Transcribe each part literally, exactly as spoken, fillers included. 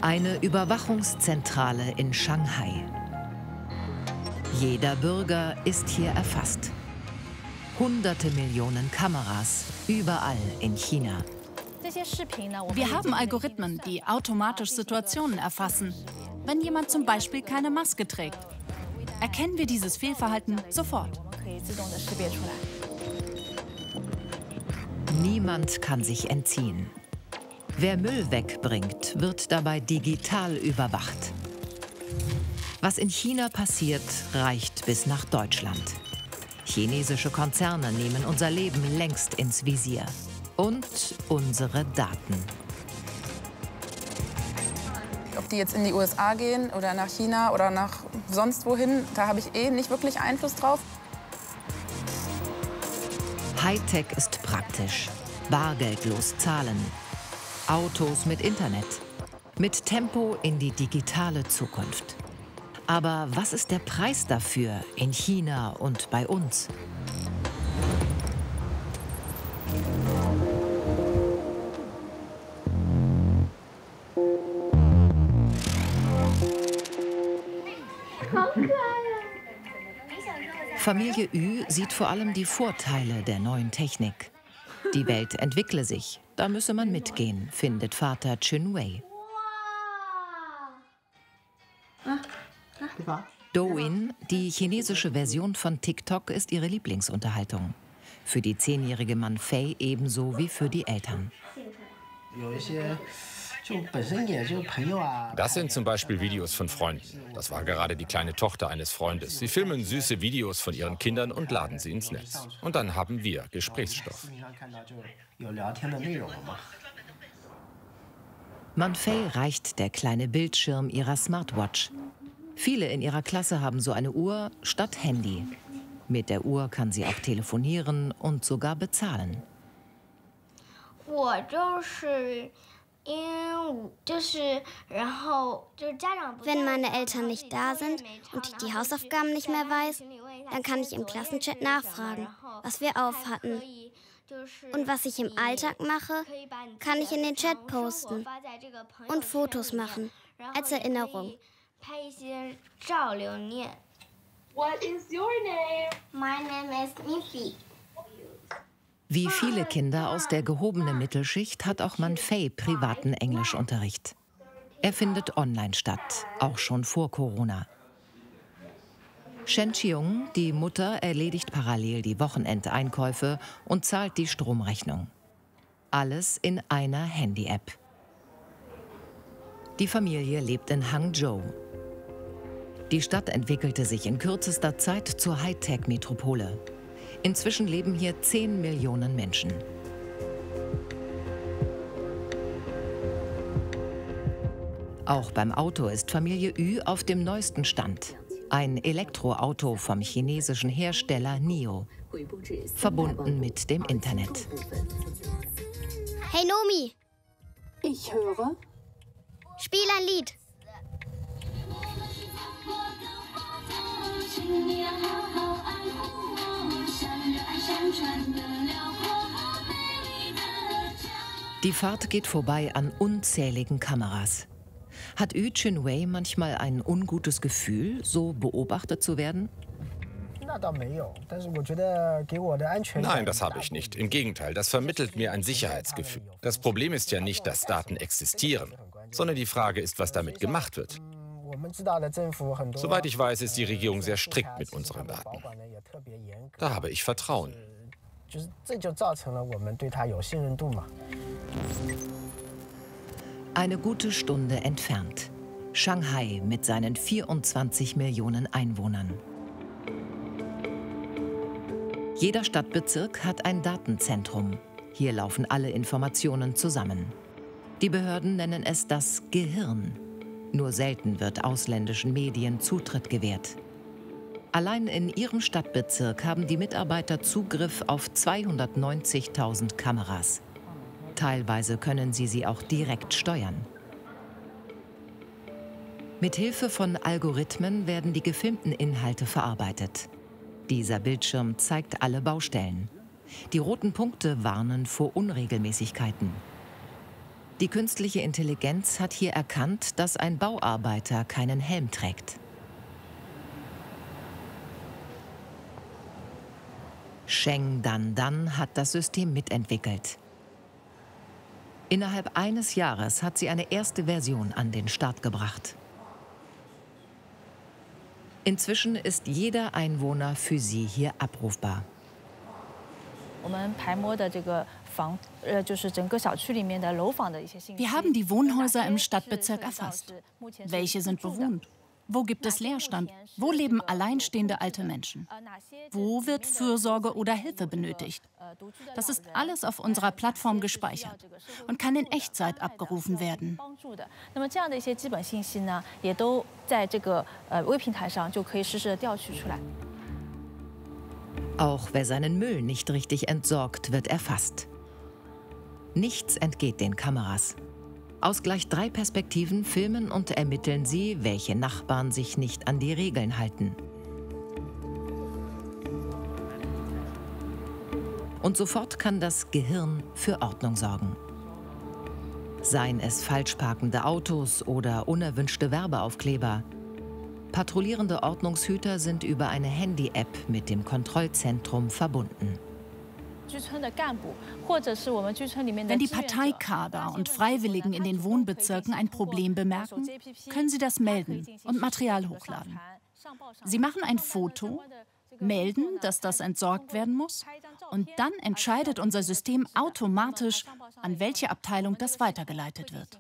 Eine Überwachungszentrale in Shanghai. Jeder Bürger ist hier erfasst. Hunderte Millionen Kameras, überall in China. Wir haben Algorithmen, die automatisch Situationen erfassen. Wenn jemand zum Beispiel keine Maske trägt, erkennen wir dieses Fehlverhalten sofort. Niemand kann sich entziehen. Wer Müll wegbringt, wird dabei digital überwacht. Was in China passiert, reicht bis nach Deutschland. Chinesische Konzerne nehmen unser Leben längst ins Visier. Und unsere Daten. Ob die jetzt in die U S A gehen oder nach China oder nach sonst wohin, da habe ich eh nicht wirklich Einfluss drauf. Hightech ist praktisch. Bargeldlos zahlen. Autos mit Internet. Mit Tempo in die digitale Zukunft. Aber was ist der Preis dafür in China und bei uns? Familie Yu sieht vor allem die Vorteile der neuen Technik. Die Welt entwickle sich, da müsse man mitgehen, findet Vater Chun Wei. Douyin, die chinesische Version von TikTok, ist ihre Lieblingsunterhaltung. Für die zehnjährige Man Fei ebenso wie für die Eltern. Das sind zum Beispiel Videos von Freunden. Das war gerade die kleine Tochter eines Freundes. Sie filmen süße Videos von ihren Kindern und laden sie ins Netz. Und dann haben wir Gesprächsstoff. Man Fei reicht der kleine Bildschirm ihrer Smartwatch. Viele in ihrer Klasse haben so eine Uhr statt Handy. Mit der Uhr kann sie auch telefonieren und sogar bezahlen. Wenn meine Eltern nicht da sind und ich die Hausaufgaben nicht mehr weiß, dann kann ich im Klassenchat nachfragen, was wir aufhatten. Und was ich im Alltag mache, kann ich in den Chat posten und Fotos machen, als Erinnerung. What is your name? My name is Missy. Wie viele Kinder aus der gehobenen Mittelschicht hat auch Man Fei privaten Englischunterricht. Er findet online statt, auch schon vor Corona. Shen Chiung, die Mutter, erledigt parallel die Wochenendeinkäufe und zahlt die Stromrechnung. Alles in einer Handy-App. Die Familie lebt in Hangzhou. Die Stadt entwickelte sich in kürzester Zeit zur Hightech-Metropole. Inzwischen leben hier zehn Millionen Menschen. Auch beim Auto ist Familie Yu auf dem neuesten Stand. Ein Elektroauto vom chinesischen Hersteller Nio, verbunden mit dem Internet. Hey Nomi! Ich höre. Spiel ein Lied. Die Fahrt geht vorbei an unzähligen Kameras. Hat Yu Chun Wei manchmal ein ungutes Gefühl, so beobachtet zu werden? Nein, das habe ich nicht. Im Gegenteil, das vermittelt mir ein Sicherheitsgefühl. Das Problem ist ja nicht, dass Daten existieren, sondern die Frage ist, was damit gemacht wird. Soweit ich weiß, ist die Regierung sehr strikt mit unseren Daten. Da habe ich Vertrauen. Eine gute Stunde entfernt. Shanghai mit seinen vierundzwanzig Millionen Einwohnern. Jeder Stadtbezirk hat ein Datenzentrum. Hier laufen alle Informationen zusammen. Die Behörden nennen es das Gehirn. Nur selten wird ausländischen Medien Zutritt gewährt. Allein in ihrem Stadtbezirk haben die Mitarbeiter Zugriff auf zweihundertneunzigtausend Kameras. Teilweise können sie sie auch direkt steuern. Mit Hilfe von Algorithmen werden die gefilmten Inhalte verarbeitet. Dieser Bildschirm zeigt alle Baustellen. Die roten Punkte warnen vor Unregelmäßigkeiten. Die künstliche Intelligenz hat hier erkannt, dass ein Bauarbeiter keinen Helm trägt. Sheng Dan Dan hat das System mitentwickelt. Innerhalb eines Jahres hat sie eine erste Version an den Start gebracht. Inzwischen ist jeder Einwohner für sie hier abrufbar. Wir haben die Wohnhäuser im Stadtbezirk erfasst. Welche sind bewohnt? Wo gibt es Leerstand? Wo leben alleinstehende alte Menschen? Wo wird Fürsorge oder Hilfe benötigt? Das ist alles auf unserer Plattform gespeichert und kann in Echtzeit abgerufen werden. Auch wer seinen Müll nicht richtig entsorgt, wird erfasst. Nichts entgeht den Kameras. Aus gleich drei Perspektiven filmen und ermitteln sie, welche Nachbarn sich nicht an die Regeln halten. Und sofort kann das Gehirn für Ordnung sorgen. Seien es falsch parkende Autos oder unerwünschte Werbeaufkleber. Patrouillierende Ordnungshüter sind über eine Handy-App mit dem Kontrollzentrum verbunden. Wenn die Parteikader und Freiwilligen in den Wohnbezirken ein Problem bemerken, können sie das melden und Material hochladen. Sie machen ein Foto, melden, dass das entsorgt werden muss, und dann entscheidet unser System automatisch, an welche Abteilung das weitergeleitet wird.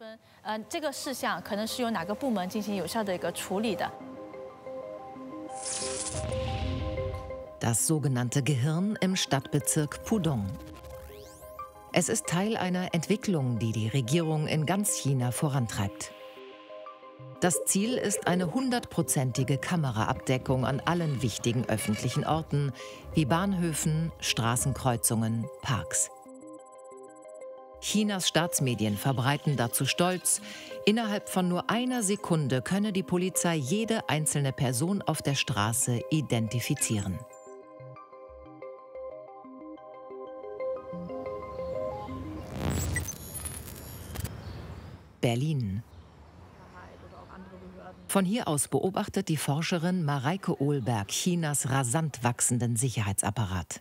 Das sogenannte Gehirn im Stadtbezirk Pudong. Es ist Teil einer Entwicklung, die die Regierung in ganz China vorantreibt. Das Ziel ist eine hundertprozentige Kameraabdeckung an allen wichtigen öffentlichen Orten, wie Bahnhöfen, Straßenkreuzungen, Parks. Chinas Staatsmedien verbreiten dazu stolz, innerhalb von nur einer Sekunde könne die Polizei jede einzelne Person auf der Straße identifizieren. Berlin. Von hier aus beobachtet die Forscherin Mareike Ohlberg Chinas rasant wachsenden Sicherheitsapparat.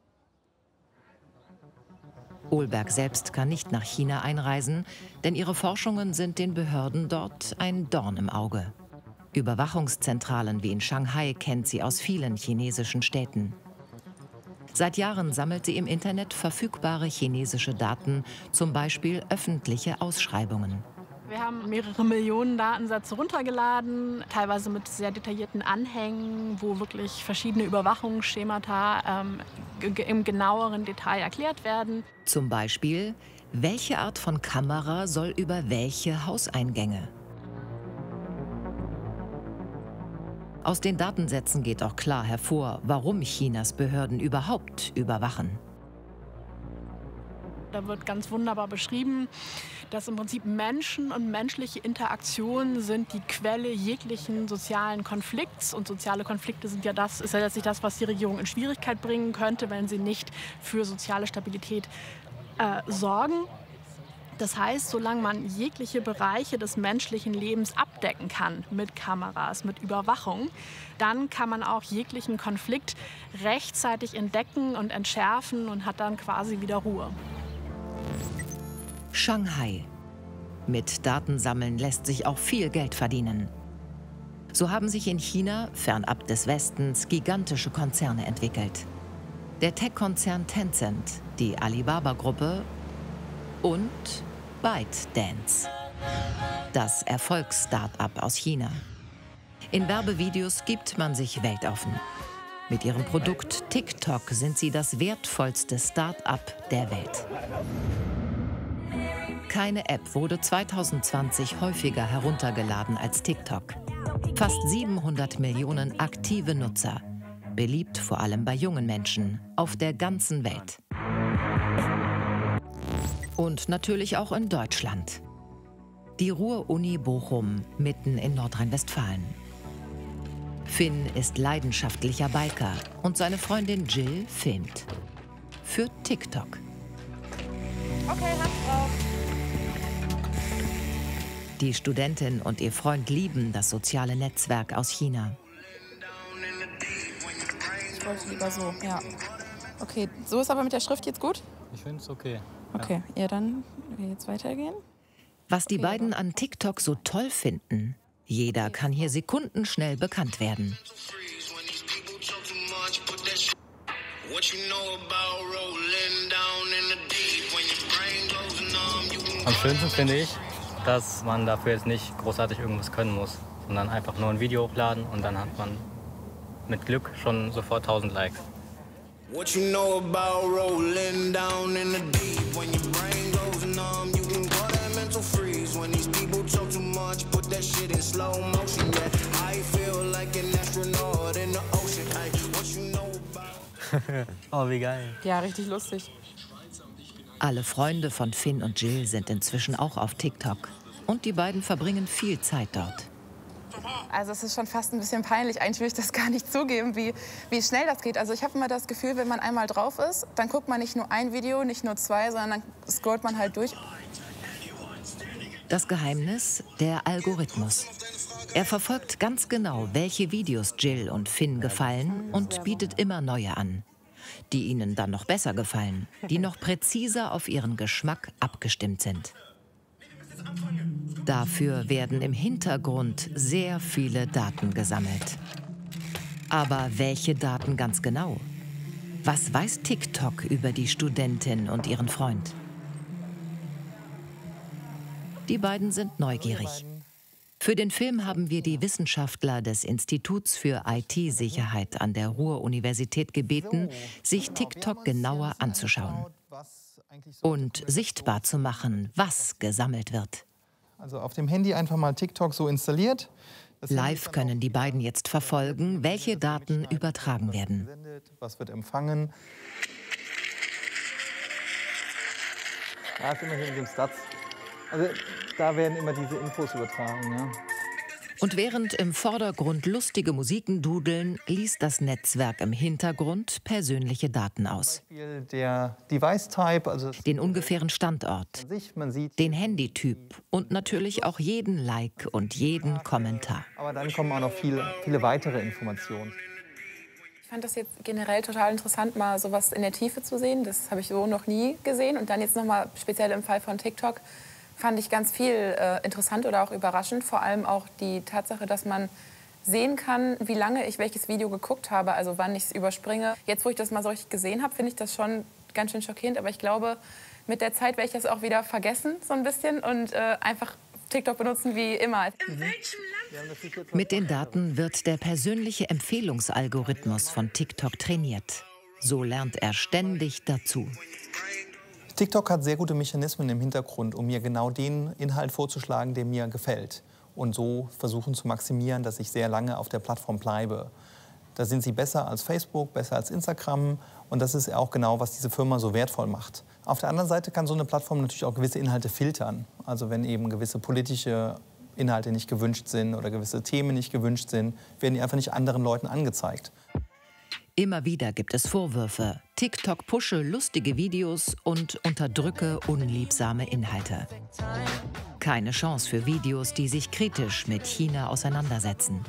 Ohlberg selbst kann nicht nach China einreisen, denn ihre Forschungen sind den Behörden dort ein Dorn im Auge. Überwachungszentralen wie in Shanghai kennt sie aus vielen chinesischen Städten. Seit Jahren sammelt sie im Internet verfügbare chinesische Daten, zum Beispiel öffentliche Ausschreibungen. Wir haben mehrere Millionen Datensätze runtergeladen, teilweise mit sehr detaillierten Anhängen, wo wirklich verschiedene Überwachungsschemata ähm, im genaueren Detail erklärt werden. Zum Beispiel, welche Art von Kamera soll über welche Hauseingänge? Aus den Datensätzen geht auch klar hervor, warum Chinas Behörden überhaupt überwachen. Da wird ganz wunderbar beschrieben, dass im Prinzip Menschen und menschliche Interaktionen sind die Quelle jeglichen sozialen Konflikts. Und soziale Konflikte sind ja das, ist ja letztlich das, was die Regierung in Schwierigkeit bringen könnte, wenn sie nicht für soziale Stabilität äh, sorgen. Das heißt, solange man jegliche Bereiche des menschlichen Lebens abdecken kann mit Kameras, mit Überwachung, dann kann man auch jeglichen Konflikt rechtzeitig entdecken und entschärfen und hat dann quasi wieder Ruhe. Shanghai. Mit Datensammeln lässt sich auch viel Geld verdienen. So haben sich in China, fernab des Westens, gigantische Konzerne entwickelt. Der Tech-Konzern Tencent, die Alibaba-Gruppe und ByteDance, das Erfolgs-Start-up aus China. In Werbevideos gibt man sich weltoffen. Mit ihrem Produkt TikTok sind sie das wertvollste Start-up der Welt. Keine App wurde zweitausendzwanzig häufiger heruntergeladen als TikTok. Fast siebenhundert Millionen aktive Nutzer, beliebt vor allem bei jungen Menschen auf der ganzen Welt. Und natürlich auch in Deutschland. Die Ruhr-Uni Bochum, mitten in Nordrhein-Westfalen. Finn ist leidenschaftlicher Biker und seine Freundin Jill filmt. Für TikTok. Okay, Hand drauf. Die Studentin und ihr Freund lieben das soziale Netzwerk aus China. Ich wollte lieber so, ja. Okay, so ist aber mit der Schrift jetzt gut? Ich finde es okay. Okay, ja, dann wir jetzt weitergehen. Was die beiden an TikTok so toll finden, jeder kann hier sekundenschnell bekannt werden. Am schönsten finde ich, dass man dafür jetzt nicht großartig irgendwas können muss, sondern einfach nur ein Video hochladen und dann hat man mit Glück schon sofort tausend Likes. What you know about rolling down in the deep when your brain goes numb, you can call that mental freeze when these people talk too much, put that shit in slow motion, yeah. I feel like an astronaut in the ocean. Hey, what you know about... Oh, wie geil. Ja, richtig lustig. Alle Freunde von Finn und Jill sind inzwischen auch auf TikTok und die beiden verbringen viel Zeit dort. Also es ist schon fast ein bisschen peinlich, eigentlich will ich das gar nicht zugeben, wie, wie schnell das geht. Also ich habe immer das Gefühl, wenn man einmal drauf ist, dann guckt man nicht nur ein Video, nicht nur zwei, sondern dann scrollt man halt durch. Das Geheimnis, der Algorithmus. Er verfolgt ganz genau, welche Videos Jill und Finn gefallen und bietet immer neue an, die ihnen dann noch besser gefallen, die noch präziser auf ihren Geschmack abgestimmt sind. Dafür werden im Hintergrund sehr viele Daten gesammelt. Aber welche Daten ganz genau? Was weiß TikTok über die Studentin und ihren Freund? Die beiden sind neugierig. Für den Film haben wir die Wissenschaftler des Instituts für I T-Sicherheit an der Ruhr-Universität gebeten, sich TikTok genauer anzuschauen und sichtbar zu machen, was gesammelt wird. Also auf dem Handy einfach mal TikTok so installiert. Live können die beiden jetzt verfolgen, welche Daten übertragen werden. Was wird empfangen? Ja, ist immerhin im Stats. Also da werden immer diese Infos übertragen. Ja. Und während im Vordergrund lustige Musiken dudeln, liest das Netzwerk im Hintergrund persönliche Daten aus. Der Device-Type, also den ungefähren Standort, den Handytyp und natürlich auch jeden Like und jeden Kommentar. Aber dann kommen auch noch viele, viele weitere Informationen. Ich fand das jetzt generell total interessant, mal sowas in der Tiefe zu sehen. Das habe ich so noch nie gesehen. Und dann jetzt noch mal speziell im Fall von TikTok fand ich ganz viel äh, interessant oder auch überraschend. Vor allem auch die Tatsache, dass man sehen kann, wie lange ich welches Video geguckt habe, also wann ich es überspringe. Jetzt, wo ich das mal so richtig gesehen habe, finde ich das schon ganz schön schockierend. Aber ich glaube, mit der Zeit werde ich das auch wieder vergessen, so ein bisschen, und äh, einfach TikTok benutzen wie immer. Mhm. Mit den Daten wird der persönliche Empfehlungsalgorithmus von TikTok trainiert. So lernt er ständig dazu. TikTok hat sehr gute Mechanismen im Hintergrund, um mir genau den Inhalt vorzuschlagen, der mir gefällt. Und so versuchen zu maximieren, dass ich sehr lange auf der Plattform bleibe. Da sind sie besser als Facebook, besser als Instagram. Und das ist auch genau, was diese Firma so wertvoll macht. Auf der anderen Seite kann so eine Plattform natürlich auch gewisse Inhalte filtern. Also wenn eben gewisse politische Inhalte nicht gewünscht sind oder gewisse Themen nicht gewünscht sind, werden die einfach nicht anderen Leuten angezeigt. Immer wieder gibt es Vorwürfe, TikTok pushe lustige Videos und unterdrücke unliebsame Inhalte. Keine Chance für Videos, die sich kritisch mit China auseinandersetzen.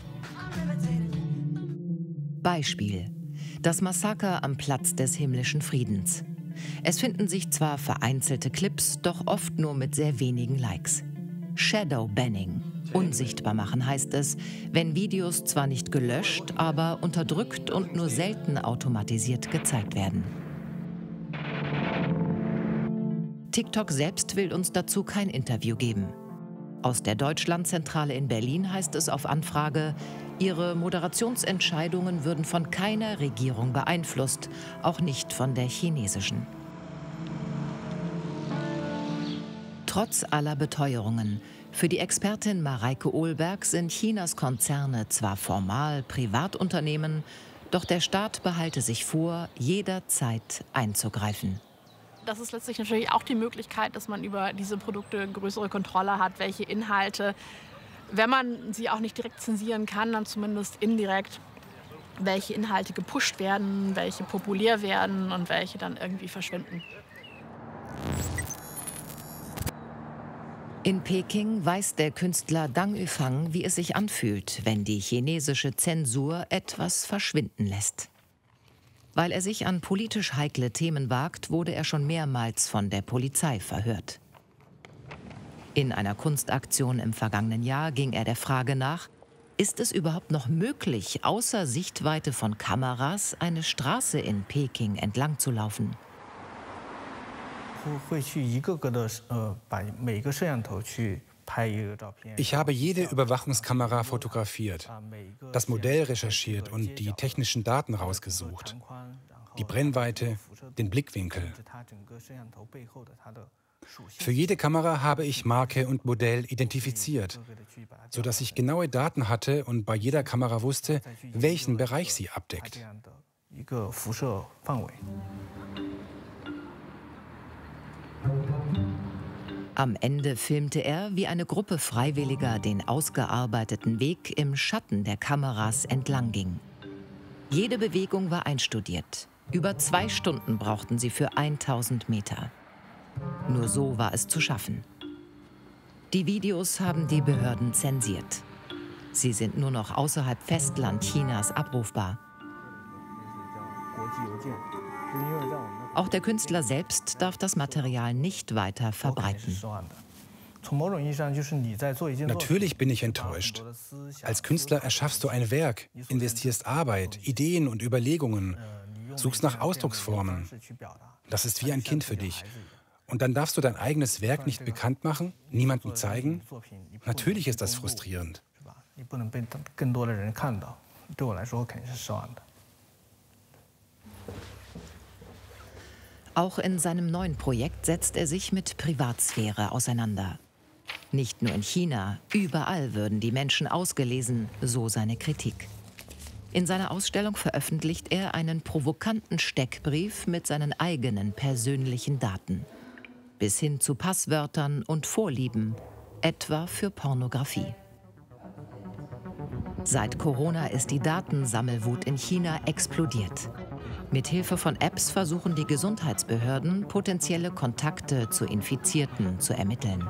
Beispiel: das Massaker am Platz des himmlischen Friedens. Es finden sich zwar vereinzelte Clips, doch oft nur mit sehr wenigen Likes. Shadowbanning. Unsichtbar machen heißt es, wenn Videos zwar nicht gelöscht, aber unterdrückt und nur selten automatisiert gezeigt werden. TikTok selbst will uns dazu kein Interview geben. Aus der Deutschlandzentrale in Berlin heißt es auf Anfrage, ihre Moderationsentscheidungen würden von keiner Regierung beeinflusst, auch nicht von der chinesischen. Trotz aller Beteuerungen, für die Expertin Mareike Ohlberg sind Chinas Konzerne zwar formal Privatunternehmen, doch der Staat behalte sich vor, jederzeit einzugreifen. Das ist letztlich natürlich auch die Möglichkeit, dass man über diese Produkte größere Kontrolle hat, welche Inhalte, wenn man sie auch nicht direkt zensieren kann, dann zumindest indirekt, welche Inhalte gepusht werden, welche populär werden und welche dann irgendwie verschwinden. In Peking weiß der Künstler Dang Yufang, wie es sich anfühlt, wenn die chinesische Zensur etwas verschwinden lässt. Weil er sich an politisch heikle Themen wagt, wurde er schon mehrmals von der Polizei verhört. In einer Kunstaktion im vergangenen Jahr ging er der Frage nach, ist es überhaupt noch möglich, außer Sichtweite von Kameras eine Straße in Peking entlang zu laufen? Ich habe jede Überwachungskamera fotografiert, das Modell recherchiert und die technischen Daten rausgesucht. Die Brennweite, den Blickwinkel. Für jede Kamera habe ich Marke und Modell identifiziert, sodass ich genaue Daten hatte und bei jeder Kamera wusste, welchen Bereich sie abdeckt. Am Ende filmte er, wie eine Gruppe Freiwilliger den ausgearbeiteten Weg im Schatten der Kameras entlang ging. Jede Bewegung war einstudiert. Über zwei Stunden brauchten sie für tausend Meter. Nur so war es zu schaffen. Die Videos haben die Behörden zensiert. Sie sind nur noch außerhalb Festland Chinas abrufbar. Auch der Künstler selbst darf das Material nicht weiter verbreiten. Natürlich bin ich enttäuscht. Als Künstler erschaffst du ein Werk, investierst Arbeit, Ideen und Überlegungen, suchst nach Ausdrucksformen. Das ist wie ein Kind für dich. Und dann darfst du dein eigenes Werk nicht bekannt machen, niemandem zeigen? Natürlich ist das frustrierend. Auch in seinem neuen Projekt setzt er sich mit Privatsphäre auseinander. Nicht nur in China, überall würden die Menschen ausgelesen, so seine Kritik. In seiner Ausstellung veröffentlicht er einen provokanten Steckbrief mit seinen eigenen persönlichen Daten. Bis hin zu Passwörtern und Vorlieben, etwa für Pornografie. Seit Corona ist die Datensammelwut in China explodiert. Mit Hilfe von Apps versuchen die Gesundheitsbehörden, potenzielle Kontakte zu Infizierten zu ermitteln.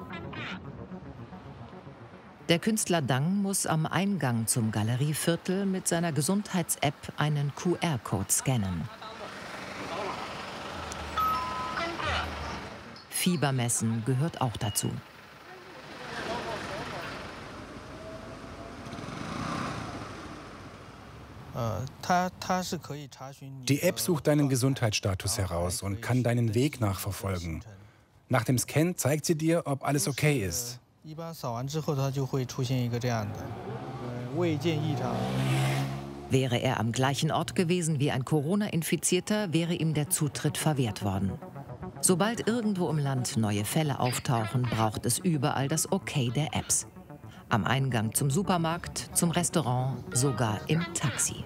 Der Künstler Dang muss am Eingang zum Galerieviertel mit seiner Gesundheits-App einen Q R-Code scannen. Fiebermessen gehört auch dazu. Die App sucht deinen Gesundheitsstatus heraus und kann deinen Weg nachverfolgen. Nach dem Scan zeigt sie dir, ob alles okay ist. Wäre er am gleichen Ort gewesen wie ein Corona-Infizierter, wäre ihm der Zutritt verwehrt worden. Sobald irgendwo im Land neue Fälle auftauchen, braucht es überall das Okay der Apps. Am Eingang zum Supermarkt, zum Restaurant, sogar im Taxi.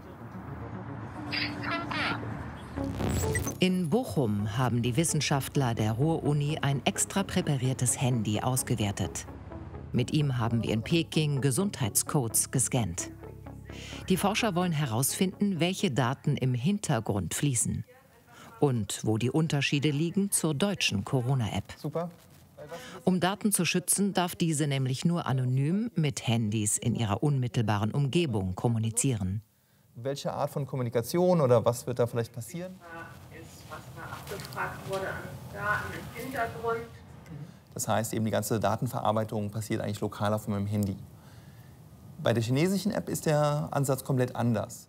In Bochum haben die Wissenschaftler der Ruhr-Uni ein extra präpariertes Handy ausgewertet. Mit ihm haben wir in Peking Gesundheitscodes gescannt. Die Forscher wollen herausfinden, welche Daten im Hintergrund fließen und wo die Unterschiede liegen zur deutschen Corona-App. Super. Um Daten zu schützen, darf diese nämlich nur anonym mit Handys in ihrer unmittelbaren Umgebung kommunizieren. Welche Art von Kommunikation oder was wird da vielleicht passieren? Das heißt, eben die ganze Datenverarbeitung passiert eigentlich lokal auf meinem Handy. Bei der chinesischen App ist der Ansatz komplett anders.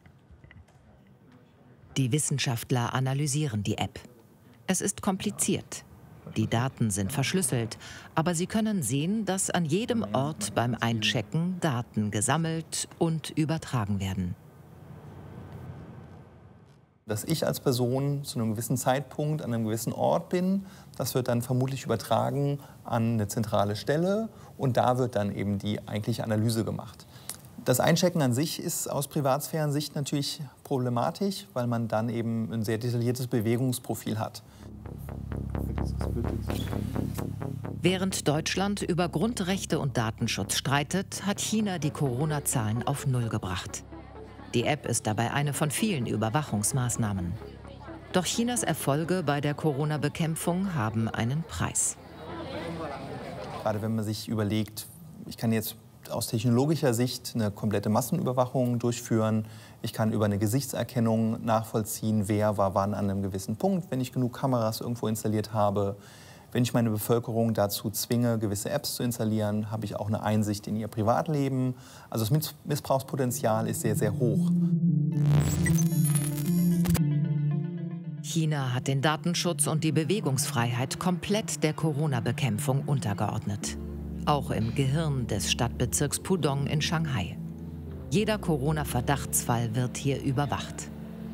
Die Wissenschaftler analysieren die App. Es ist kompliziert. Die Daten sind verschlüsselt, aber sie können sehen, dass an jedem Ort beim Einchecken Daten gesammelt und übertragen werden. Dass ich als Person zu einem gewissen Zeitpunkt an einem gewissen Ort bin, das wird dann vermutlich übertragen an eine zentrale Stelle und da wird dann eben die eigentliche Analyse gemacht. Das Einchecken an sich ist aus Privatsphärensicht natürlich problematisch, weil man dann eben ein sehr detailliertes Bewegungsprofil hat. Während Deutschland über Grundrechte und Datenschutz streitet, hat China die Corona-Zahlen auf Null gebracht. Die App ist dabei eine von vielen Überwachungsmaßnahmen. Doch Chinas Erfolge bei der Corona-Bekämpfung haben einen Preis. Gerade wenn man sich überlegt, ich kann jetzt aus technologischer Sicht eine komplette Massenüberwachung durchführen. Ich kann über eine Gesichtserkennung nachvollziehen, wer war wann an einem gewissen Punkt, wenn ich genug Kameras irgendwo installiert habe. Wenn ich meine Bevölkerung dazu zwinge, gewisse Apps zu installieren, habe ich auch eine Einsicht in ihr Privatleben. Also das Missbrauchspotenzial ist sehr, sehr hoch. China hat den Datenschutz und die Bewegungsfreiheit komplett der Corona-Bekämpfung untergeordnet. Auch im Gehirn des Stadtbezirks Pudong in Shanghai. Jeder Corona-Verdachtsfall wird hier überwacht.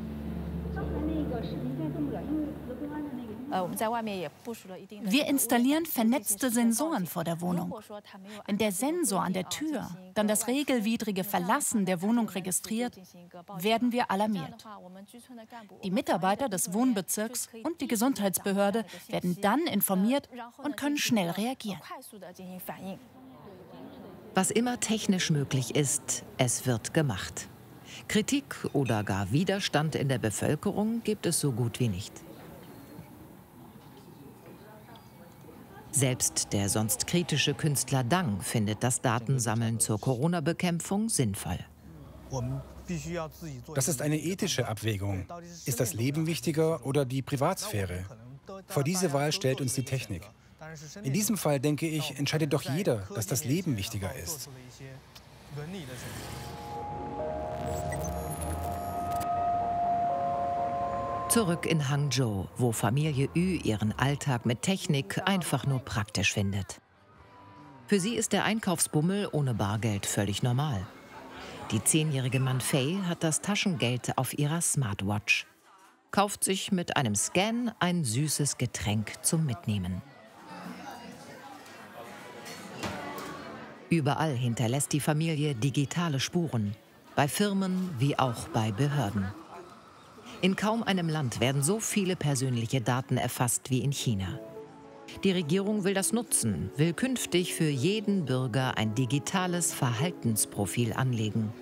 Wir installieren vernetzte Sensoren vor der Wohnung. Wenn der Sensor an der Tür dann das regelwidrige Verlassen der Wohnung registriert, werden wir alarmiert. Die Mitarbeiter des Wohnbezirks und die Gesundheitsbehörde werden dann informiert und können schnell reagieren. Was immer technisch möglich ist, es wird gemacht. Kritik oder gar Widerstand in der Bevölkerung gibt es so gut wie nicht. Selbst der sonst kritische Künstler Dang findet das Datensammeln zur Corona-Bekämpfung sinnvoll. Das ist eine ethische Abwägung. Ist das Leben wichtiger oder die Privatsphäre? Vor diese Wahl stellt uns die Technik. In diesem Fall, denke ich, entscheidet doch jeder, dass das Leben wichtiger ist. Zurück in Hangzhou, wo Familie Yu ihren Alltag mit Technik einfach nur praktisch findet. Für sie ist der Einkaufsbummel ohne Bargeld völlig normal. Die zehnjährige Manfei hat das Taschengeld auf ihrer Smartwatch. Kauft sich mit einem Scan ein süßes Getränk zum Mitnehmen. Überall hinterlässt die Familie digitale Spuren. Bei Firmen wie auch bei Behörden. In kaum einem Land werden so viele persönliche Daten erfasst wie in China. Die Regierung will das nutzen, will künftig für jeden Bürger ein digitales Verhaltensprofil anlegen.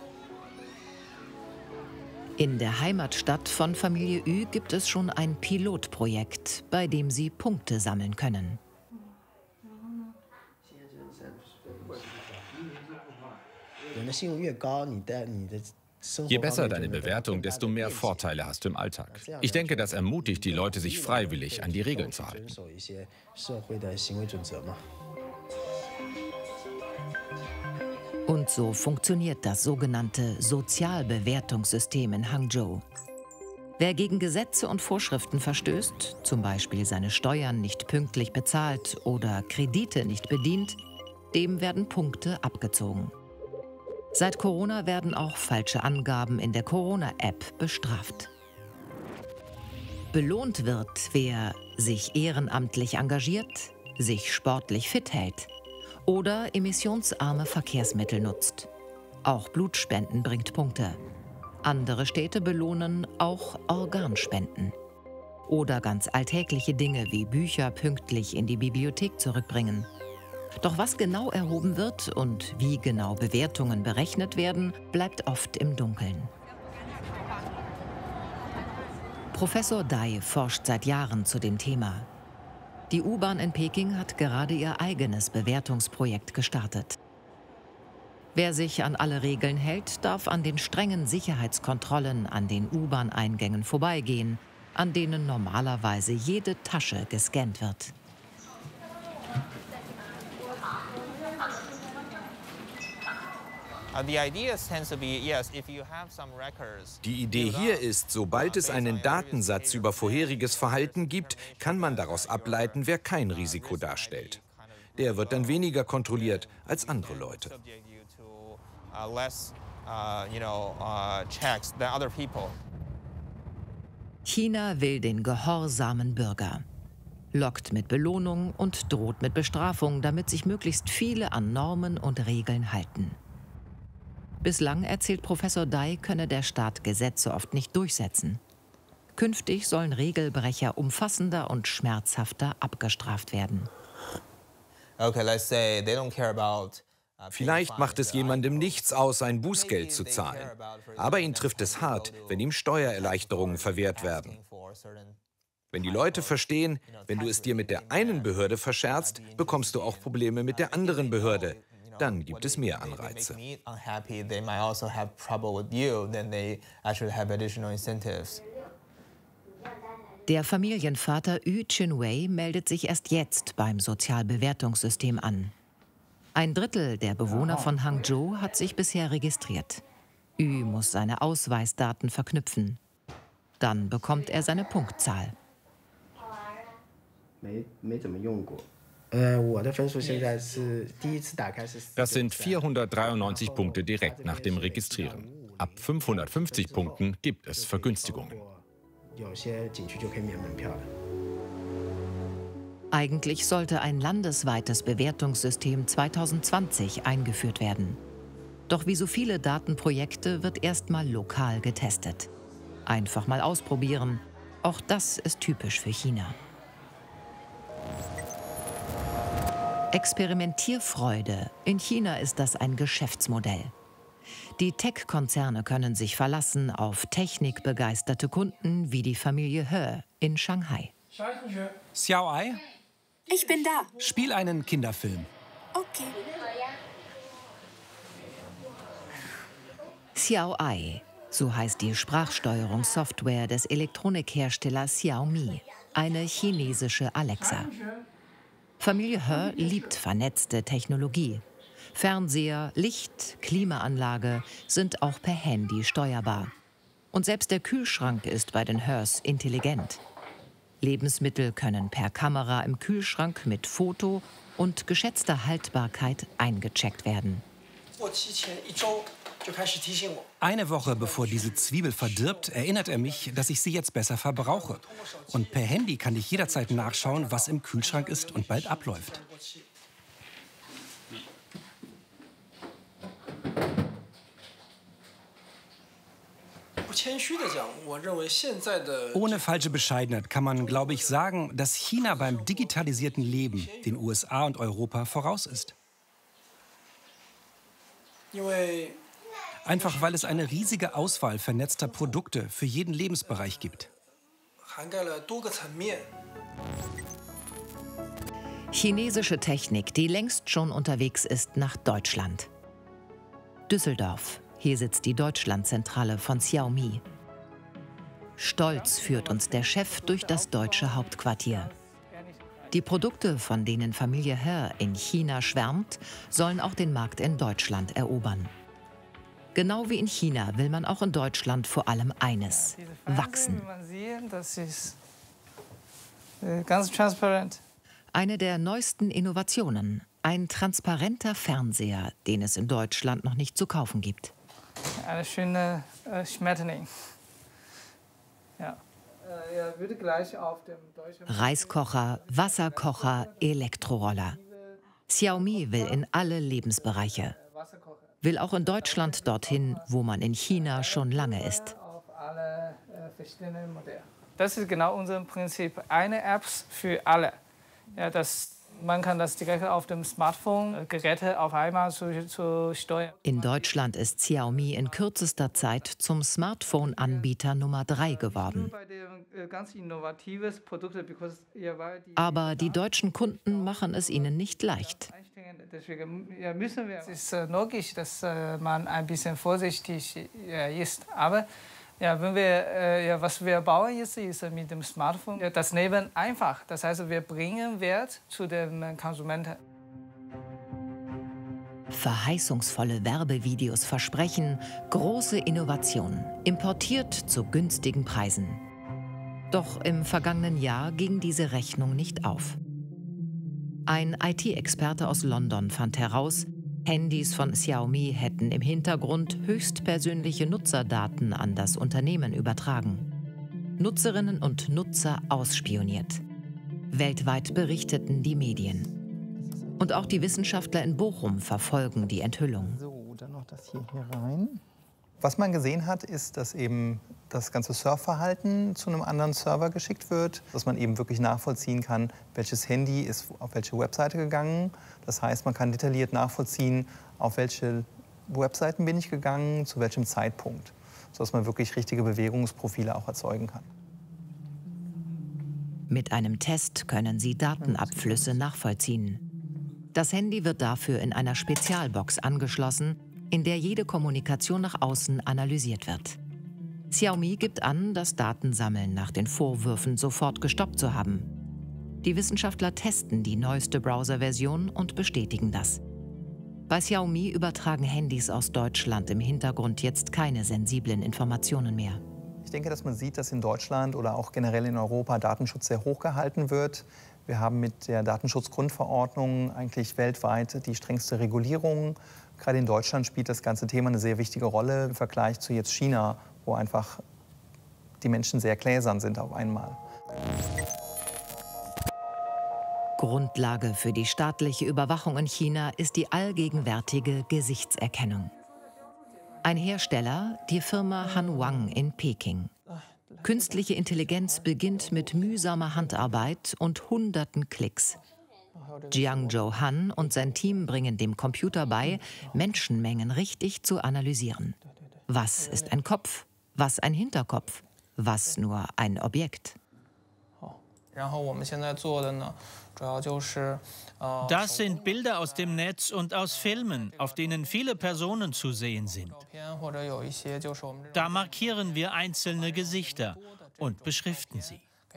In der Heimatstadt von Familie Yu gibt es schon ein Pilotprojekt, bei dem sie Punkte sammeln können. Je besser deine Bewertung, desto mehr Vorteile hast du im Alltag. Ich denke, das ermutigt die Leute, sich freiwillig an die Regeln zu halten. Und so funktioniert das sogenannte Sozialbewertungssystem in Hangzhou. Wer gegen Gesetze und Vorschriften verstößt, zum Beispiel seine Steuern nicht pünktlich bezahlt oder Kredite nicht bedient, dem werden Punkte abgezogen. Seit Corona werden auch falsche Angaben in der Corona-App bestraft. Belohnt wird, wer sich ehrenamtlich engagiert, sich sportlich fit hält oder emissionsarme Verkehrsmittel nutzt. Auch Blutspenden bringt Punkte. Andere Städte belohnen auch Organspenden. Oder ganz alltägliche Dinge wie Bücher pünktlich in die Bibliothek zurückbringen. Doch was genau erhoben wird und wie genau Bewertungen berechnet werden, bleibt oft im Dunkeln. Professor Dai forscht seit Jahren zu dem Thema. Die U-Bahn in Peking hat gerade ihr eigenes Bewertungsprojekt gestartet. Wer sich an alle Regeln hält, darf an den strengen Sicherheitskontrollen an den U-Bahn-Eingängen vorbeigehen, an denen normalerweise jede Tasche gescannt wird. Die Idee hier ist, sobald es einen Datensatz über vorheriges Verhalten gibt, kann man daraus ableiten, wer kein Risiko darstellt. Der wird dann weniger kontrolliert als andere Leute. China will den gehorsamen Bürger. Lockt mit Belohnung und droht mit Bestrafung, damit sich möglichst viele an Normen und Regeln halten. Bislang, erzählt Professor Dai, könne der Staat Gesetze oft nicht durchsetzen. Künftig sollen Regelbrecher umfassender und schmerzhafter abgestraft werden. Vielleicht macht es jemandem nichts aus, ein Bußgeld zu zahlen. Aber ihn trifft es hart, wenn ihm Steuererleichterungen verwehrt werden. Wenn die Leute verstehen, wenn du es dir mit der einen Behörde verscherzt, bekommst du auch Probleme mit der anderen Behörde. Dann gibt es mehr Anreize. Der Familienvater Yu Chun-wei meldet sich erst jetzt beim Sozialbewertungssystem an. Ein Drittel der Bewohner von Hangzhou hat sich bisher registriert. Yu muss seine Ausweisdaten verknüpfen. Dann bekommt er seine Punktzahl. Das sind vierhundertdreiundneunzig Punkte direkt nach dem Registrieren. Ab fünfhundertfünfzig Punkten gibt es Vergünstigungen. Eigentlich sollte ein landesweites Bewertungssystem zweitausendzwanzig eingeführt werden. Doch wie so viele Datenprojekte wird erstmal lokal getestet. Einfach mal ausprobieren. Auch das ist typisch für China. Experimentierfreude. In China ist das ein Geschäftsmodell. Die Tech-Konzerne können sich verlassen auf technikbegeisterte Kunden wie die Familie He in Shanghai. Xiao Ai? Ich bin da. Spiel einen Kinderfilm. Okay. Xiao Ai, so heißt die Sprachsteuerungssoftware des Elektronikherstellers Xiaomi, eine chinesische Alexa. Familie He liebt vernetzte Technologie. Fernseher, Licht, Klimaanlage sind auch per Handy steuerbar. Und selbst der Kühlschrank ist bei den He's intelligent. Lebensmittel können per Kamera im Kühlschrank mit Foto und geschätzter Haltbarkeit eingecheckt werden. Eine Woche bevor diese Zwiebel verdirbt, erinnert er mich, dass ich sie jetzt besser verbrauche. Und per Handy kann ich jederzeit nachschauen, was im Kühlschrank ist und bald abläuft. Ohne falsche Bescheidenheit kann man, glaube ich, sagen, dass China beim digitalisierten Leben den U S A und Europa voraus ist. Einfach weil es eine riesige Auswahl vernetzter Produkte für jeden Lebensbereich gibt. Chinesische Technik, die längst schon unterwegs ist nach Deutschland. Düsseldorf. Hier sitzt die Deutschlandzentrale von Xiaomi. Stolz führt uns der Chef durch das deutsche Hauptquartier. Die Produkte, von denen Familie He in China schwärmt, sollen auch den Markt in Deutschland erobern. Genau wie in China will man auch in Deutschland vor allem eines: wachsen. Das ist ganz transparent. Eine der neuesten Innovationen: ein transparenter Fernseher, den es in Deutschland noch nicht zu kaufen gibt. Eine schöne äh, Schmetterling. Ja. Äh, er würde gleich auf dem deutschen Reiskocher, Wasserkocher, Elektroroller. Xiaomi will in alle Lebensbereiche. Will auch in Deutschland dorthin, wo man in China schon lange ist. Auf alle äh, verschiedenen Modelle. Das ist genau unser Prinzip. Eine App für alle. Ja, das Man kann das direkt auf dem Smartphone, Geräte auf einmal zu, zu steuern. In Deutschland ist Xiaomi in kürzester Zeit zum Smartphone-Anbieter Nummer drei geworden. Aber die deutschen Kunden machen es ihnen nicht leicht. Deswegen müssen wir. Es ist logisch, dass man ein bisschen vorsichtig ist. Aber ja, wenn wir, äh, ja, was wir bauen jetzt, ist mit dem Smartphone ja, das Leben einfach. Das heißt, wir bringen Wert zu dem Konsumenten. Verheißungsvolle Werbevideos versprechen große Innovationen, importiert zu günstigen Preisen. Doch im vergangenen Jahr ging diese Rechnung nicht auf. Ein I T-Experte aus London fand heraus, Handys von Xiaomi hätten im Hintergrund höchstpersönliche Nutzerdaten an das Unternehmen übertragen. Nutzerinnen und Nutzer ausspioniert. Weltweit berichteten die Medien. Und auch die Wissenschaftler in Bochum verfolgen die Enthüllung. So, dann noch das hier, hier rein. Was man gesehen hat, ist, dass eben das ganze Surfverhalten zu einem anderen Server geschickt wird, dass man eben wirklich nachvollziehen kann, welches Handy ist auf welche Webseite gegangen. Das heißt, man kann detailliert nachvollziehen, auf welche Webseiten bin ich gegangen, zu welchem Zeitpunkt, sodass man wirklich richtige Bewegungsprofile auch erzeugen kann. Mit einem Test können sie Datenabflüsse nachvollziehen. Das Handy wird dafür in einer Spezialbox angeschlossen, in der jede Kommunikation nach außen analysiert wird. Xiaomi gibt an, das Datensammeln nach den Vorwürfen sofort gestoppt zu haben. Die Wissenschaftler testen die neueste Browser-Version und bestätigen das. Bei Xiaomi übertragen Handys aus Deutschland im Hintergrund jetzt keine sensiblen Informationen mehr. Ich denke, dass man sieht, dass in Deutschland oder auch generell in Europa Datenschutz sehr hoch gehalten wird. Wir haben mit der Datenschutzgrundverordnung eigentlich weltweit die strengste Regulierung. Gerade in Deutschland spielt das ganze Thema eine sehr wichtige Rolle im Vergleich zu jetzt China, wo einfach die Menschen sehr gläsern sind auf einmal. Grundlage für die staatliche Überwachung in China ist die allgegenwärtige Gesichtserkennung. Ein Hersteller, die Firma Hanwang in Peking. Künstliche Intelligenz beginnt mit mühsamer Handarbeit und hunderten Klicks. Jiangzhou Han und sein Team bringen dem Computer bei, Menschenmengen richtig zu analysieren. Was ist ein Kopf? Was ein Hinterkopf? Was nur ein Objekt? Das sind Bilder aus dem Netz und aus Filmen, auf denen viele Personen zu sehen sind. Da markieren wir einzelne Gesichter und beschriften sie.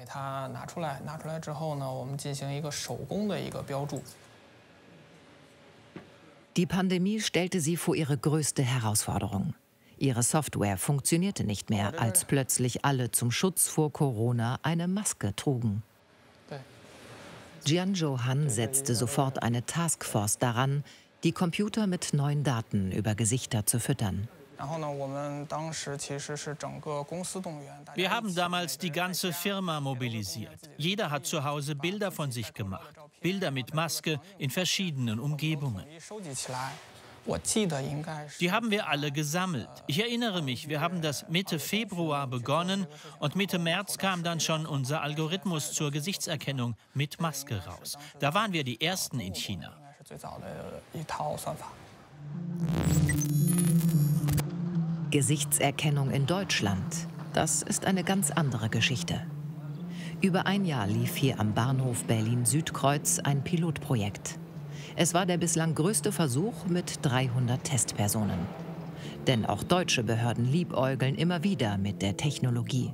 Die Pandemie stellte sie vor ihre größte Herausforderung. Ihre Software funktionierte nicht mehr, als plötzlich alle zum Schutz vor Corona eine Maske trugen. Jiangzhou Han setzte sofort eine Taskforce daran, die Computer mit neuen Daten über Gesichter zu füttern. Wir haben damals die ganze Firma mobilisiert. Jeder hat zu Hause Bilder von sich gemacht. Bilder mit Maske in verschiedenen Umgebungen. Die haben wir alle gesammelt. Ich erinnere mich, wir haben das Mitte Februar begonnen und Mitte März kam dann schon unser Algorithmus zur Gesichtserkennung mit Maske raus. Da waren wir die Ersten in China. Gesichtserkennung in Deutschland, das ist eine ganz andere Geschichte. Über ein Jahr lief hier am Bahnhof Berlin-Südkreuz ein Pilotprojekt. Es war der bislang größte Versuch mit dreihundert Testpersonen. Denn auch deutsche Behörden liebäugeln immer wieder mit der Technologie.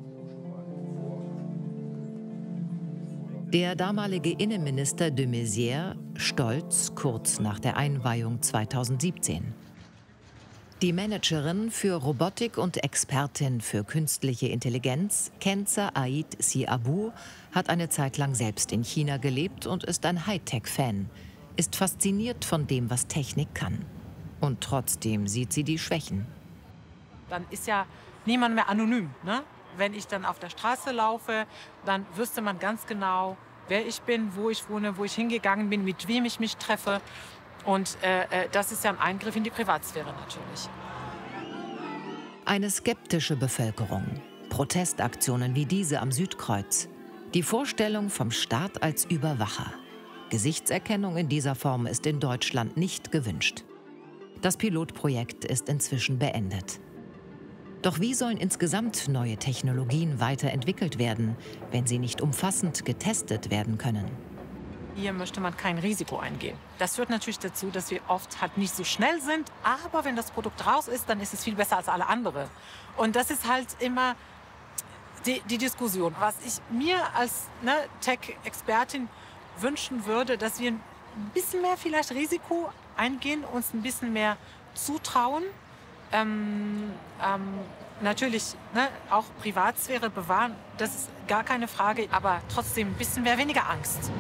Der damalige Innenminister de Maizière stolz kurz nach der Einweihung zweitausendsiebzehn. Die Managerin für Robotik und Expertin für künstliche Intelligenz, Kenza Aid Siabu, hat eine Zeit lang selbst in China gelebt und ist ein Hightech-Fan, ist fasziniert von dem, was Technik kann. Und trotzdem sieht sie die Schwächen. Dann ist ja niemand mehr anonym, ne? Wenn ich dann auf der Straße laufe, dann wüsste man ganz genau, wer ich bin, wo ich wohne, wo ich hingegangen bin, mit wem ich mich treffe. Und äh, das ist ja ein Eingriff in die Privatsphäre natürlich. Eine skeptische Bevölkerung, Protestaktionen wie diese am Südkreuz, die Vorstellung vom Staat als Überwacher. Gesichtserkennung in dieser Form ist in Deutschland nicht gewünscht. Das Pilotprojekt ist inzwischen beendet. Doch wie sollen insgesamt neue Technologien weiterentwickelt werden, wenn sie nicht umfassend getestet werden können? Hier möchte man kein Risiko eingehen. Das führt natürlich dazu, dass wir oft halt nicht so schnell sind. Aber wenn das Produkt raus ist, dann ist es viel besser als alle anderen. Und das ist halt immer die, die Diskussion. Was ich mir als ne, Tech-Expertin wünschen würde, dass wir ein bisschen mehr vielleicht Risiko eingehen, uns ein bisschen mehr zutrauen. Ähm, ähm, natürlich ne, auch Privatsphäre bewahren, das ist gar keine Frage, aber trotzdem ein bisschen mehr weniger Angst.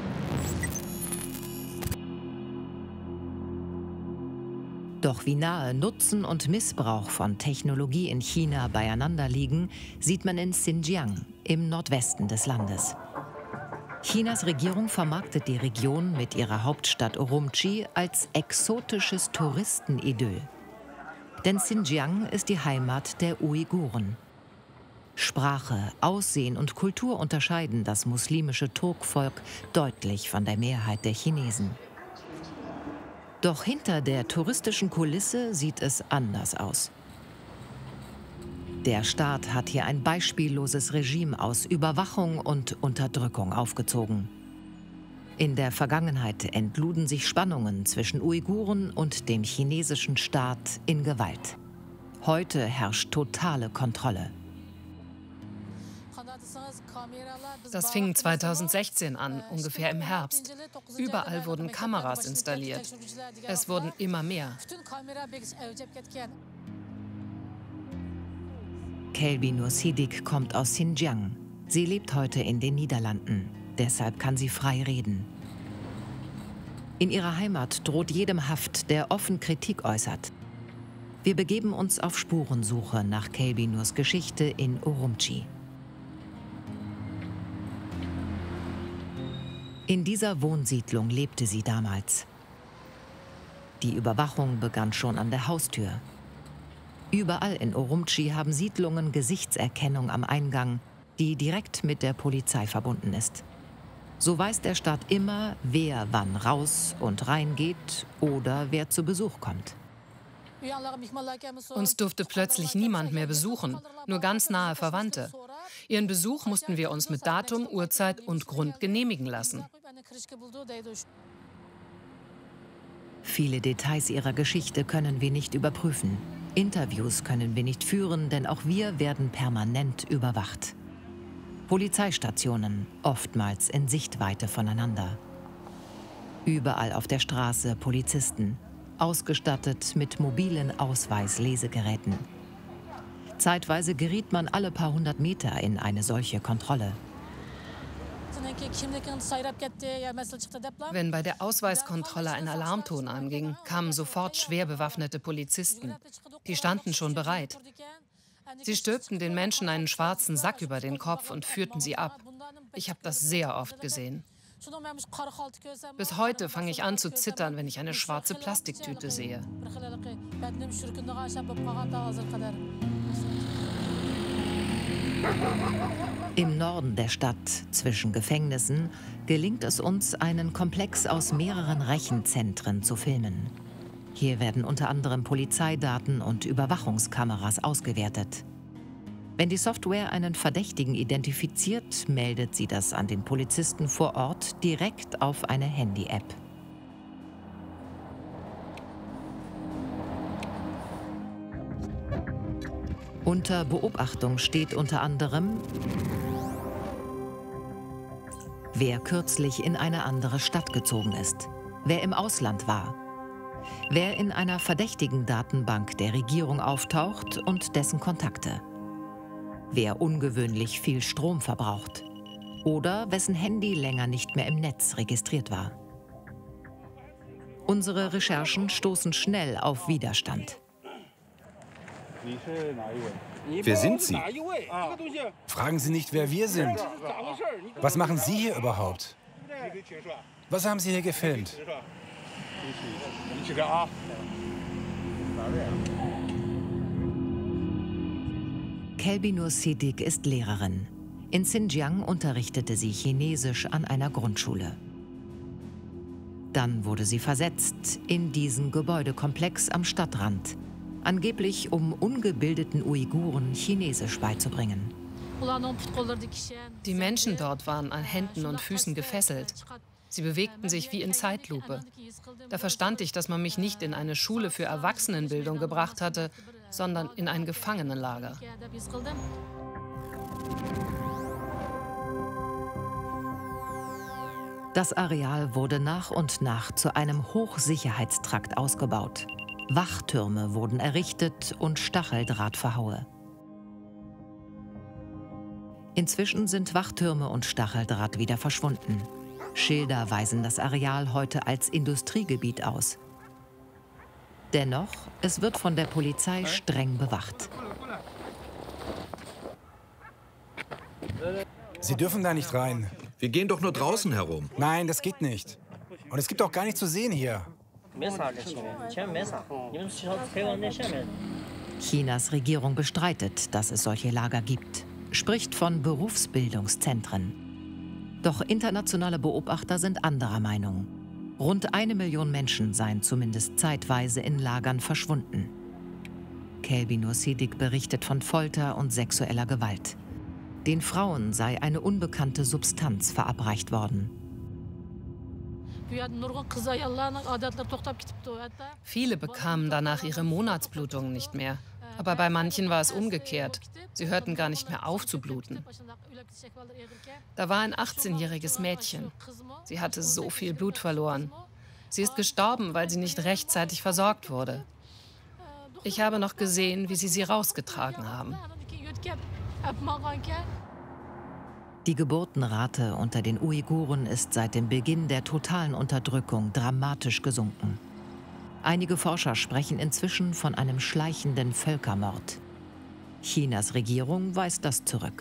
Doch wie nahe Nutzen und Missbrauch von Technologie in China beieinander liegen, sieht man in Xinjiang, im Nordwesten des Landes. Chinas Regierung vermarktet die Region mit ihrer Hauptstadt Urumqi als exotisches Touristenidyll. Denn Xinjiang ist die Heimat der Uiguren. Sprache, Aussehen und Kultur unterscheiden das muslimische Turkvolk deutlich von der Mehrheit der Chinesen. Doch hinter der touristischen Kulisse sieht es anders aus. Der Staat hat hier ein beispielloses Regime aus Überwachung und Unterdrückung aufgezogen. In der Vergangenheit entluden sich Spannungen zwischen Uiguren und dem chinesischen Staat in Gewalt. Heute herrscht totale Kontrolle. Das fing zweitausendsechzehn an, ungefähr im Herbst. Überall wurden Kameras installiert. Es wurden immer mehr. Kelby Nur Siddiq kommt aus Xinjiang. Sie lebt heute in den Niederlanden. Deshalb kann sie frei reden. In ihrer Heimat droht jedem Haft, der offen Kritik äußert. Wir begeben uns auf Spurensuche nach Kelby Nurs Geschichte in Urumqi. In dieser Wohnsiedlung lebte sie damals. Die Überwachung begann schon an der Haustür. Überall in Urumqi haben Siedlungen Gesichtserkennung am Eingang, die direkt mit der Polizei verbunden ist. So weiß der Staat immer, wer wann raus und rein geht oder wer zu Besuch kommt. Uns durfte plötzlich niemand mehr besuchen, nur ganz nahe Verwandte. Ihren Besuch mussten wir uns mit Datum, Uhrzeit und Grund genehmigen lassen. Viele Details ihrer Geschichte können wir nicht überprüfen. Interviews können wir nicht führen, denn auch wir werden permanent überwacht. Polizeistationen, oftmals in Sichtweite voneinander. Überall auf der Straße Polizisten, ausgestattet mit mobilen Ausweislesegeräten. Zeitweise geriet man alle paar hundert Meter in eine solche Kontrolle. Wenn bei der Ausweiskontrolle ein Alarmton anging, kamen sofort schwer bewaffnete Polizisten. Die standen schon bereit. Sie stülpten den Menschen einen schwarzen Sack über den Kopf und führten sie ab. Ich habe das sehr oft gesehen. Bis heute fange ich an zu zittern, wenn ich eine schwarze Plastiktüte sehe. Im Norden der Stadt, zwischen Gefängnissen, gelingt es uns, einen Komplex aus mehreren Rechenzentren zu filmen. Hier werden unter anderem Polizeidaten und Überwachungskameras ausgewertet. Wenn die Software einen Verdächtigen identifiziert, meldet sie das an den Polizisten vor Ort direkt auf eine Handy-App. Unter Beobachtung steht unter anderem, wer kürzlich in eine andere Stadt gezogen ist, wer im Ausland war, wer in einer verdächtigen Datenbank der Regierung auftaucht und dessen Kontakte, wer ungewöhnlich viel Strom verbraucht oder wessen Handy länger nicht mehr im Netz registriert war. Unsere Recherchen stoßen schnell auf Widerstand. Wer sind Sie? Fragen Sie nicht, wer wir sind. Was machen Sie hier überhaupt? Was haben Sie hier gefilmt? Kelby Nur Siddiq ist Lehrerin. In Xinjiang unterrichtete sie Chinesisch an einer Grundschule. Dann wurde sie versetzt in diesen Gebäudekomplex am Stadtrand, angeblich um ungebildeten Uiguren Chinesisch beizubringen. Die Menschen dort waren an Händen und Füßen gefesselt. Sie bewegten sich wie in Zeitlupe. Da verstand ich, dass man mich nicht in eine Schule für Erwachsenenbildung gebracht hatte, sondern in ein Gefangenenlager. Das Areal wurde nach und nach zu einem Hochsicherheitstrakt ausgebaut. Wachtürme wurden errichtet und Stacheldrahtverhaue. Inzwischen sind Wachtürme und Stacheldraht wieder verschwunden. Schilder weisen das Areal heute als Industriegebiet aus. Dennoch, es wird von der Polizei streng bewacht. Sie dürfen da nicht rein. Wir gehen doch nur draußen herum. Nein, das geht nicht. Und es gibt auch gar nichts zu sehen hier. Chinas Regierung bestreitet, dass es solche Lager gibt, spricht von Berufsbildungszentren. Doch internationale Beobachter sind anderer Meinung. Rund eine Million Menschen seien zumindest zeitweise in Lagern verschwunden. Kelbi Nursidik berichtet von Folter und sexueller Gewalt. Den Frauen sei eine unbekannte Substanz verabreicht worden. Viele bekamen danach ihre Monatsblutungen nicht mehr. Aber bei manchen war es umgekehrt. Sie hörten gar nicht mehr auf zu bluten. Da war ein achtzehnjähriges Mädchen. Sie hatte so viel Blut verloren. Sie ist gestorben, weil sie nicht rechtzeitig versorgt wurde. Ich habe noch gesehen, wie sie sie rausgetragen haben. Die Geburtenrate unter den Uiguren ist seit dem Beginn der totalen Unterdrückung dramatisch gesunken. Einige Forscher sprechen inzwischen von einem schleichenden Völkermord. Chinas Regierung weist das zurück.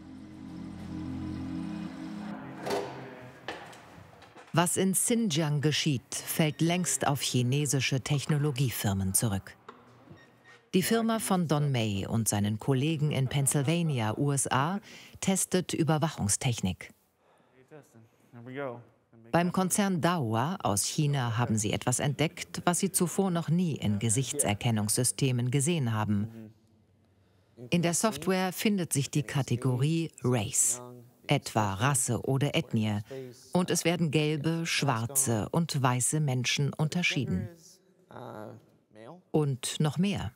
Was in Xinjiang geschieht, fällt längst auf chinesische Technologiefirmen zurück. Die Firma von Don May und seinen Kollegen in Pennsylvania, U S A, testet Überwachungstechnik. Beim Konzern Dahua aus China haben sie etwas entdeckt, was sie zuvor noch nie in Gesichtserkennungssystemen gesehen haben. In der Software findet sich die Kategorie Race, etwa Rasse oder Ethnie, und es werden gelbe, schwarze und weiße Menschen unterschieden. Und noch mehr.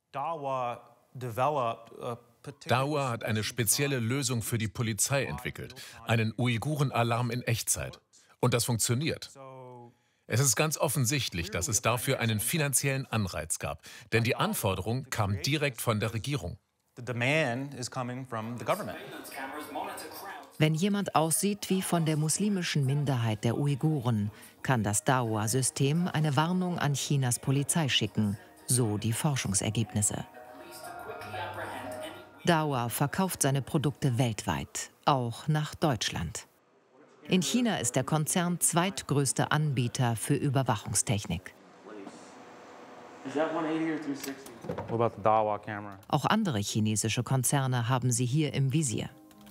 Dahua hat eine spezielle Lösung für die Polizei entwickelt, einen Uiguren-Alarm in Echtzeit. Und das funktioniert. Es ist ganz offensichtlich, dass es dafür einen finanziellen Anreiz gab, denn die Anforderung kam direkt von der Regierung. Wenn jemand aussieht wie von der muslimischen Minderheit der Uiguren, kann das Dahua-System eine Warnung an Chinas Polizei schicken, so die Forschungsergebnisse. Dahua verkauft seine Produkte weltweit, auch nach Deutschland. In China ist der Konzern zweitgrößter Anbieter für Überwachungstechnik. Auch andere chinesische Konzerne haben sie hier im Visier.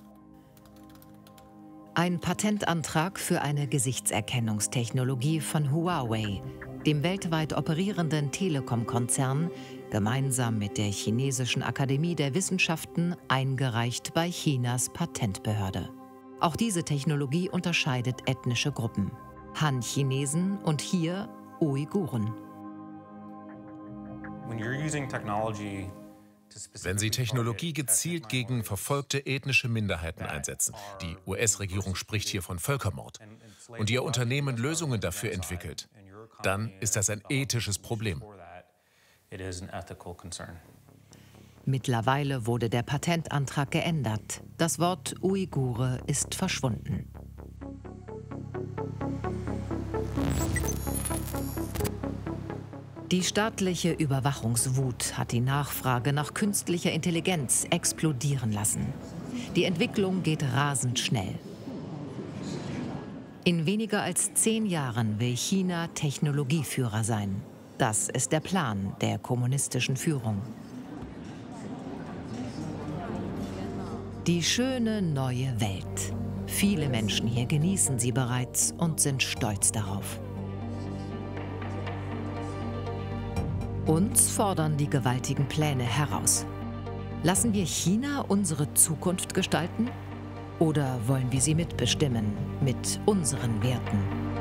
Ein Patentantrag für eine Gesichtserkennungstechnologie von Huawei, dem weltweit operierenden Telekom-Konzern, gemeinsam mit der chinesischen Akademie der Wissenschaften, eingereicht bei Chinas Patentbehörde. Auch diese Technologie unterscheidet ethnische Gruppen: Han-Chinesen und hier Uiguren. Wenn Sie Technologie gezielt gegen verfolgte ethnische Minderheiten einsetzen, die U S-Regierung spricht hier von Völkermord, und Ihr Unternehmen Lösungen dafür entwickelt, dann ist das ein ethisches Problem. Mittlerweile wurde der Patentantrag geändert. Das Wort Uigure ist verschwunden. Die staatliche Überwachungswut hat die Nachfrage nach künstlicher Intelligenz explodieren lassen. Die Entwicklung geht rasend schnell. In weniger als zehn Jahren will China Technologieführer sein. Das ist der Plan der kommunistischen Führung. Die schöne neue Welt. Viele Menschen hier genießen sie bereits und sind stolz darauf. Uns fordern die gewaltigen Pläne heraus. Lassen wir China unsere Zukunft gestalten? Oder wollen wir sie mitbestimmen mit unseren Werten?